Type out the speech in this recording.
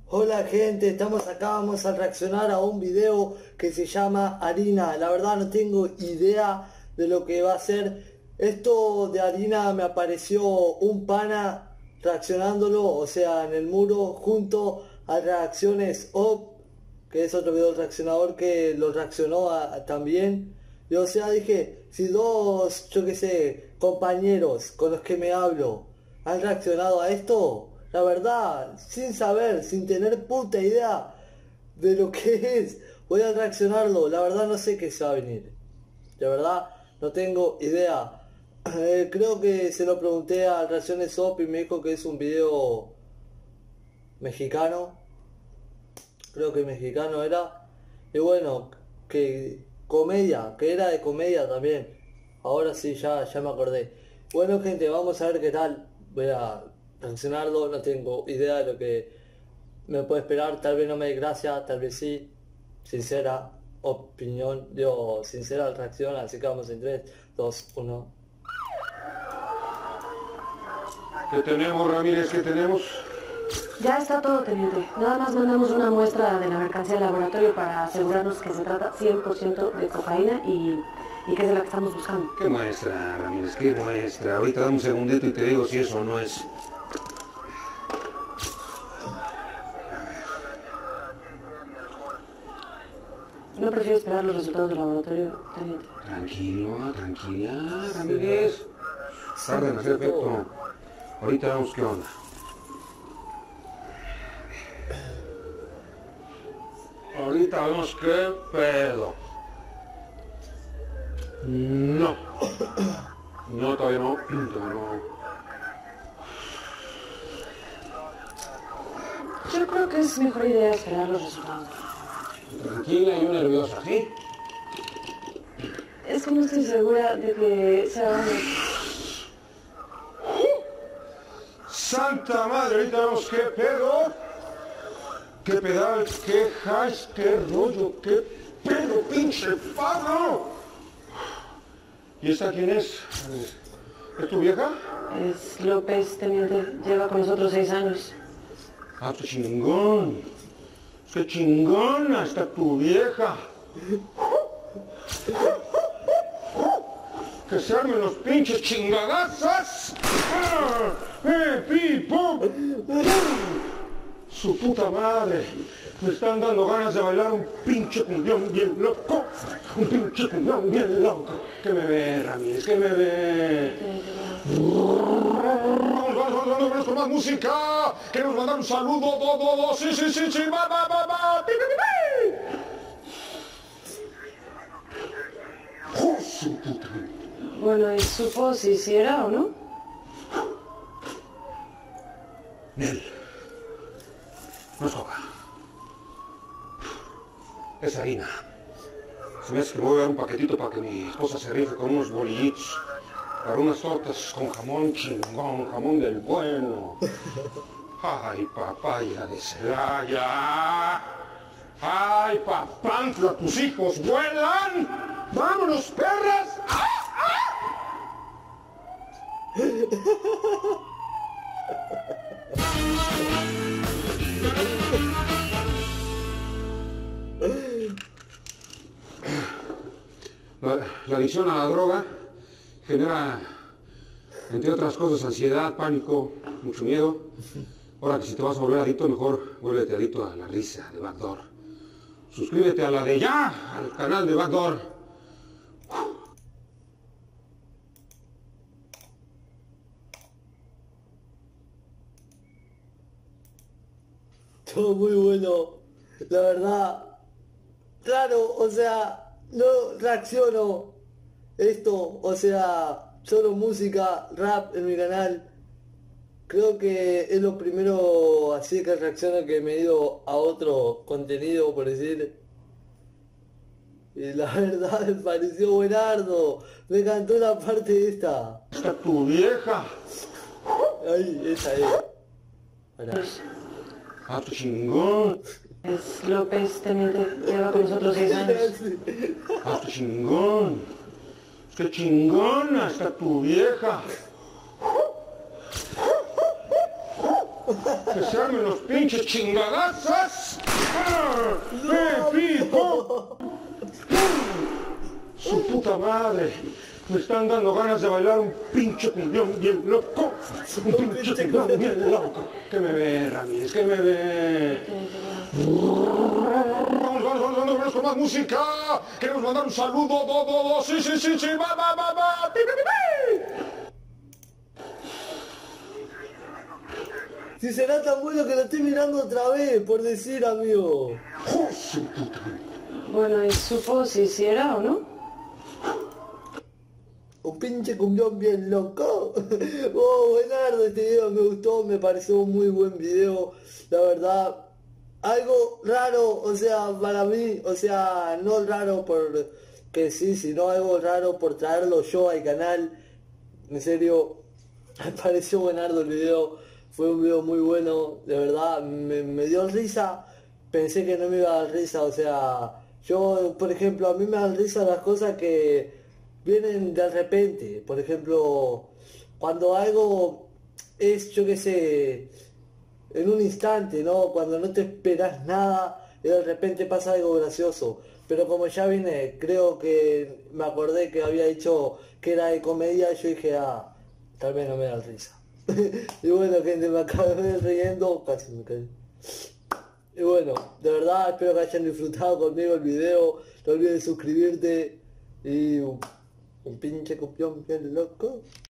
Hola gente, estamos acá, vamos a reaccionar a un video que se llama Harina. La verdad no tengo idea de lo que va a ser. Esto de Harina me apareció un pana reaccionándolo, o sea, en el muro, junto a Reacciones OP, que es otro video reaccionador que lo reaccionó también. Y o sea, dije, si dos, yo qué sé, compañeros con los que me hablo han reaccionado a esto, la verdad, sin saber, sin tener puta idea de lo que es, voy a reaccionarlo. La verdad no sé qué se va a venir. De verdad, no tengo idea. Creo que se lo pregunté a Reacciones OP y me dijo que es un video mexicano. Creo que mexicano era. Y bueno, que comedia, que era de comedia también. Ahora sí, ya me acordé. Bueno gente, vamos a ver qué tal. Voy a reaccionarlo, no tengo idea de lo que me puede esperar. Tal vez no me dé gracia, tal vez sí. Sincera opinión, digo, sincera reacción. Así que vamos en 3, 2, 1. ¿Qué tenemos, Ramírez? ¿Qué tenemos? Ya está todo, teniente. Nada más mandamos una muestra de la mercancía al laboratorio para asegurarnos que se trata 100% de cocaína y que es de la que estamos buscando. ¿Qué muestra, Ramírez? ¿Qué muestra? Ahorita dame un segundito y te digo si eso o no es. ¿No prefiero esperar los resultados del laboratorio, teniente? Tranquilo, tranquila, Ramírez. Tarda en hacer efecto. Ahorita vemos qué onda. Ahorita vemos qué pedo. No. No, todavía no. Todavía no. Yo creo que es mejor idea esperar los resultados. Tranquila y yo nerviosa, ¿sí? Es que no estoy segura de que sea... ¡Santa madre! Ahorita vemos qué pedo. ¡Qué pedal! ¡Qué hash! ¡Qué rollo! ¡Qué pedo, pinche Pablo! ¿Y esta quién es? ¿Es tu vieja? Es López, teniente. Lleva con nosotros 6 años. ¡Ah, qué chingón! ¡Qué chingona está tu vieja! ¡Que se armen los pinches chingadazos! ¡Pi, pum! ¡Su puta madre! Me están dando ganas de bailar un pinche cumbión bien loco. Un pinche cumbión bien loco. ¿Qué me ve, Ramírez? ¿Qué me ve? Vamos con más música. Queremos mandar un saludo. Sí. Va. ¡Oh, su puta! Bueno, y supo si era o no. Nel. No es coca. Es harina. Se me hace que me voy a dar un paquetito para que mi esposa se rife con unos bolillitos. Para unas tortas con jamón chingón, jamón del bueno. Ay, papaya de Celaya. Ay, papantla, tus hijos vuelan. ¡Vámonos, perras! La adicción a la droga genera, entre otras cosas, ansiedad, pánico, mucho miedo. Ahora que si te vas a volver adicto, mejor vuélvete adicto a la risa de Backdoor. Suscríbete a la de ya, al canal de Backdoor. Todo muy bueno, la verdad. Claro, o sea, no reacciono esto, o sea, solo música, rap en mi canal. Creo que es lo primero así que reacciono que me he ido a otro contenido, por decir. Y la verdad me pareció buenardo. Me encantó la parte esta. ¡Está tu vieja! Ahí, esa es. Pará. ¡Ah, tu chingón! Es López, teniente. Lleva con nosotros 6 años. ¡Ah, tu chingón! ¡Qué chingona está tu vieja! ¡Que se armen los pinches chingadazas. Pepito. Su puta madre. Me están dando ganas de bailar un pinche cumbión bien loco. Un pinche cumbión bien loco. ¿Qué me ve, Ramírez? ¿Qué me ve? Vamos con más música. Queremos mandar un saludo. Sí. Va. Pi. Si será tan bueno que lo estoy mirando otra vez, por decir, amigo. Bueno, y supo si hiciera o no. Un pinche cumbión bien loco. Oh, buenardo este video, me gustó, me pareció un muy buen video. La verdad, algo raro, o sea, para mí, o sea, no raro por que sí, sino algo raro por traerlo yo al canal. En serio, me pareció buenardo el video. Fue un video muy bueno, de verdad, me dio risa. Pensé que no me iba a dar risa, o sea, yo, por ejemplo, a mí me dan risa las cosas que vienen de repente. Por ejemplo, cuando algo es, yo qué sé, en un instante, ¿no? Cuando no te esperas nada y de repente pasa algo gracioso. Pero como ya vine, creo que me acordé que había dicho que era de comedia y yo dije, tal vez no me da risa. Y bueno, gente, me acabé riendo, casi me caí. Y bueno, de verdad espero que hayan disfrutado conmigo el video. No olvides suscribirte y un pinche copión bien loco.